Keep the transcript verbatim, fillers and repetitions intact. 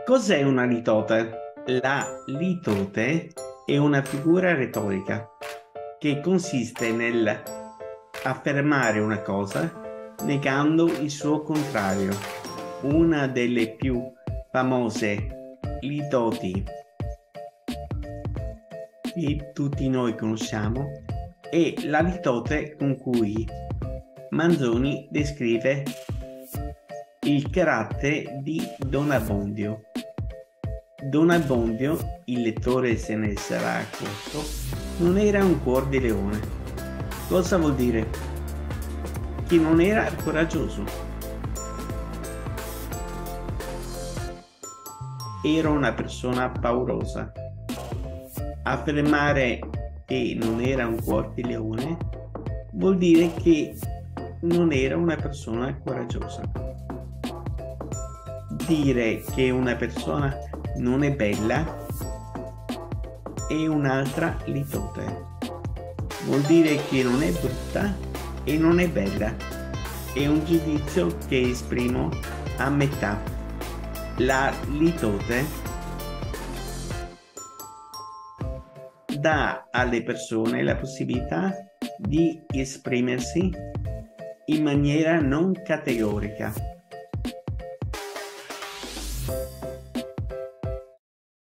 Cos'è una litote? La litote è una figura retorica che consiste nel affermare una cosa negando il suo contrario. Una delle più famose litoti che tutti noi conosciamo è la litote con cui Manzoni descrive il carattere di Don Abbondio. Don Abbondio, il lettore se ne sarà accorto, non era un cuor di leone. Cosa vuol dire? Che non era coraggioso. Era una persona paurosa. Affermare che non era un cuor di leone vuol dire che non era una persona coraggiosa. Dire che una persona non è bella è un'altra litote. Vuol dire che non è brutta e non è bella. È un giudizio che esprimo a metà. La litote dà alle persone la possibilità di esprimersi in maniera non categorica.